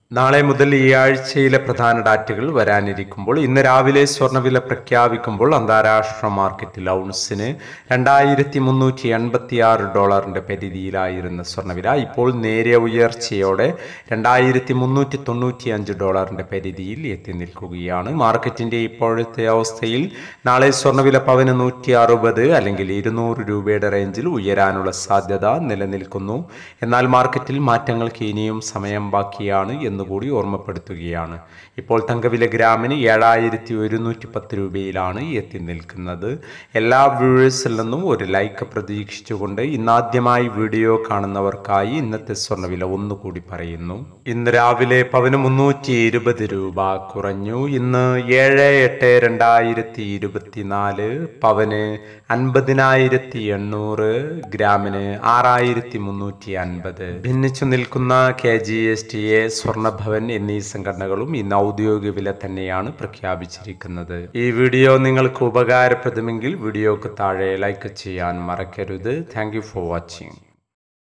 നാളെ മുതൽ ഈ ആഴ്ചയിലെ പ്രധാന ഡാറ്റകൾ വരാനിരിക്കുമ്പോൾ ഇന്ന് രാവിലെ സ്വർണ്ണവില പ്രഖ്യാപിക്കുമ്പോൾ അന്താരാഷ്ട്ര മാർക്കറ്റിൽ ഔൺസിന് $2386 പരിധിയിലായിരുന്ന സ്വർണ്ണവില ഇപ്പോൾ നേരിയ ഉയർച്ചയോടെ $2395 പരിധിയിൽ എത്തി നിൽക്കുകയാണ്. മാർക്കറ്റിന്റെ ഇപ്പോഴത്തെ അവസ്ഥയിൽ നാളെ സ്വർണ്ണവില പവന് 160 അല്ലെങ്കിൽ 200 രൂപയുടെ റേഞ്ചിൽ ഉയരാനുള്ള സാധ്യത നിലനിൽക്കുന്നു. എന്നാൽ മാർക്കറ്റിൽ മാറ്റങ്ങൾക്ക് ഇനിയും സമയം ബാക്കിയാണ് കൂടി ഓർമ്മപ്പെടുത്തുകയാണ്. ഇപ്പോൾ തങ്കവില ഗ്രാമിന് 7110 രൂപയിലാണ് എത്തി നിൽക്കുന്നത്. എല്ലാ വ്യൂവേഴ്സിൽ നിന്നും ഒരു ലൈക്ക് പ്രതീക്ഷിച്ചുകൊണ്ട് ഇന്നാദ്യമായി വീഡിയോ കാണുന്നവർക്കായി ഇന്നത്തെ സ്വർണ്ണവില ഒന്നുകൂടി പറയുന്നു. ഇന്ന് രാവിലെ പവന് 320 രൂപ കുറഞ്ഞു. ഇന്ന് 7/8/2024 പവന് 50,800, ഗ്രാമിന് 6350. ഭിന്നിച്ചു നിൽക്കുന്ന KGSTA, സ്വർണ്ണഭവൻ എന്നീ സംഘടനകളും ഇന്ന് ഔദ്യോഗിക വില തന്നെയാണ് പ്രഖ്യാപിച്ചിരിക്കുന്നത്. ഈ വീഡിയോ നിങ്ങൾക്ക് ഉപകാരപ്രദമെങ്കിൽ വീഡിയോക്ക് താഴെ ലൈക്ക് ചെയ്യാൻ മറക്കരുത്. Thank you for watching.